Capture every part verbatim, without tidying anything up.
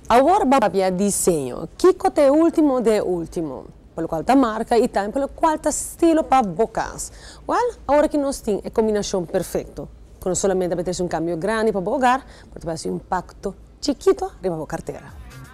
Agora vamos a desenho. Que é o último de último? Pelo qual a marca e também pelo qual está estilo para bocas. Well, agora que nós temos a combinação perfeita. Não solamente vai ter um cambio grande para o hogar, pode ter um impacto chiquito para a carteira.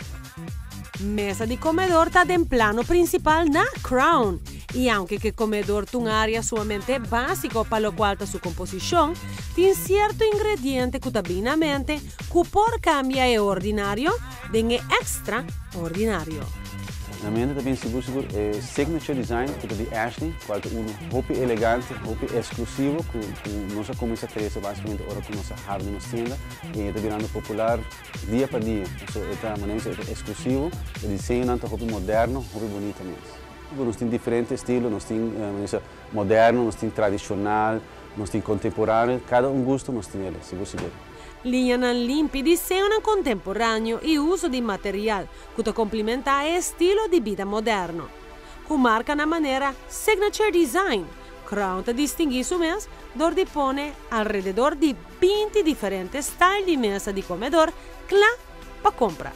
Mesa de comedor está em plano principal na Crown. E aunque que comedor tem uma área sumamente básica para o qual está sua composição, tem certo ingrediente que tabinamente que por cambia é ordinário, de extraordinário. Na minha também seguro seguro é signature design que é de Ashley, qual é um roupa elegante, roupa exclusivo que, que nossa começa a crescer basicamente agora com nossa hardware nas tiendas e está virando popular dia para dia. Então, é maneira é exclusivo, o desenho não é roupa moderno, roupa bonita mesmo. Nós temos diferentes estilos, nós temos uh, moderno, nós temos tradicional, nós temos contemporâneo, cada um gosto nós temos ele, seguro seguro. Linha limpa, desenho contemporâneo e uso de material que complementa o estilo de vida moderno. Que marca na maneira signature design, Crown te distingue isso mesmo, onde põe alrededor de vinte diferentes estilos de mesa de comedor lá para comprar.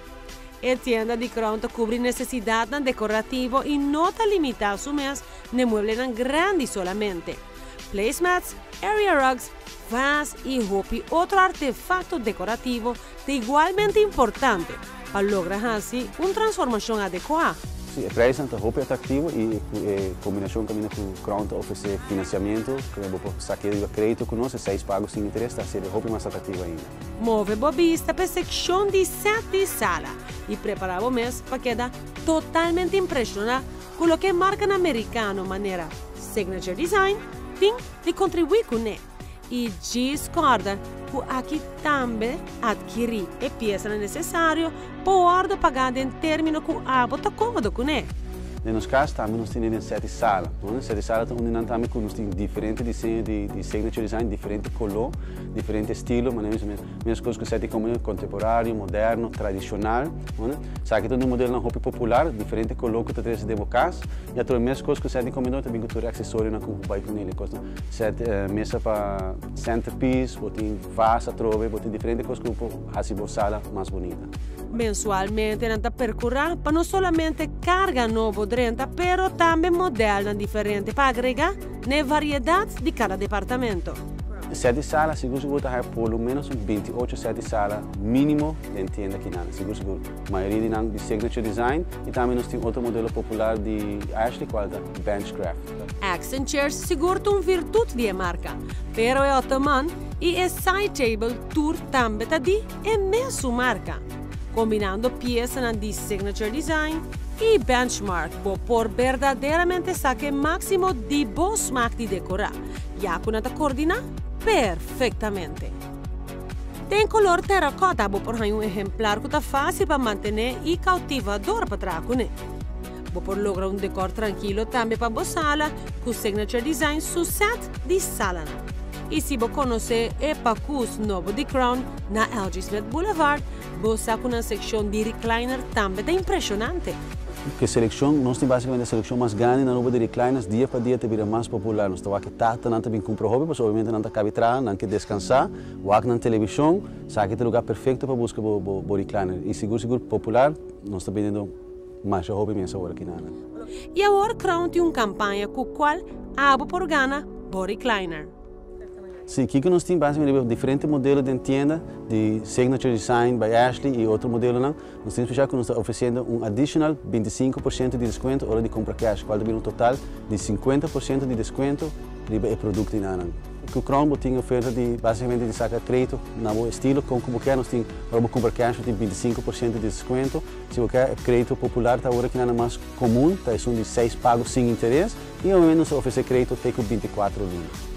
A tienda de Crown cobre necessidades decorativas e não está limitada a mês nem muebles grandes solamente. Placemats, area rugs, vas e roupa outro artefato decorativo de igualmente importante para lograr assim uma transformação adequada. Sim, o preço é roupa atrativo e a combinação com o Crown oferece financiamento, que eu vou sacar de crédito com nós, seis pagos sem interesse, está sendo roupa mais atrativa ainda. Move bobista para a secção de sete de sala e prepara o mês para quedar totalmente impressionado com o que marca na americano maneira signature design tem de contribuir com ele. E discorda que aqui também adquirir a peça necessária para pagar em termos que a está cômodo com ele. No nosso caso, também nós temos sete salas. Nas sete salas, nós também temos diferentes desenhos de, de signature design, diferente color, diferente estilo, mas mesmas coisas que sete como contemporâneo, moderno, tradicional. Sabe que tem um modelo na roupa popular, diferente color que você tem de casa. E a mesmas coisas que sete como também tem acessório na que vai com ele. Sete mesa para centerpiece, tem vasa, trove, tem diferentes coisas que fazem a sala mais bonita. Mensualmente, nós percorrer para não somente carga nova renta, pero também modelos diferentes para agregar na variedade de cada departamento. Sete salas, seguro seguro, tem pelo menos vinte e oito sete salas mínimo de tienda aqui na seguro seguro. A maioria de, de signature design e também nós temos outro modelo popular de Ashley, qual é Benchcraft. Accent chairs seguro tem virtude de marca, pero é ottoman e é side table tour também está de é mesmo marca. Combinando peças de signature design e benchmark por verdadeiramente saque máximo de bom smack de decorar, já que não coordena perfeitamente. Tem color terracota por um exemplar que está fácil para manter e cautivador para trás com ele. Por lograr um decor tranquilo também para a sala com signature design sucesso de sala. E se você conhecer o pacus novo de Crown na L G Smith Boulevard, você com uma secção de recliner também é impressionante. Que seleção, nós temos basicamente a seleção mais grande na nova de recliners, dia para dia te vira mais popular. Nós estamos aqui tata, não também comprar roupa, mas obviamente não cabe entrar, não quer descansar, ou aqui na televisão, sabe que é o lugar perfeito para buscar o recliner. E seguro, seguro, popular, nós estamos vendendo mais roupa imensa agora aqui na Ana. E agora Crown tem uma campanha com a qual abo por gana o recliner. Sim, aqui nós temos basicamente diferentes modelos de tienda, de signature design by Ashley e outro modelo não. Nós temos já que nós estamos oferecendo um additional vinte e cinco por cento de desconto hora de compra cash, qual tem um total de cinquenta por cento de desconto de produto na Ana. O Crown tem oferta de basicamente de sacar crédito no estilo com como que nós temos para comprar cash tem vinte e cinco por cento de desconto. Se você quer crédito popular está agora que é mais comum, tá são de seis pagos sem interesse e ao menos oferecer crédito tem com vinte e quatro linhas.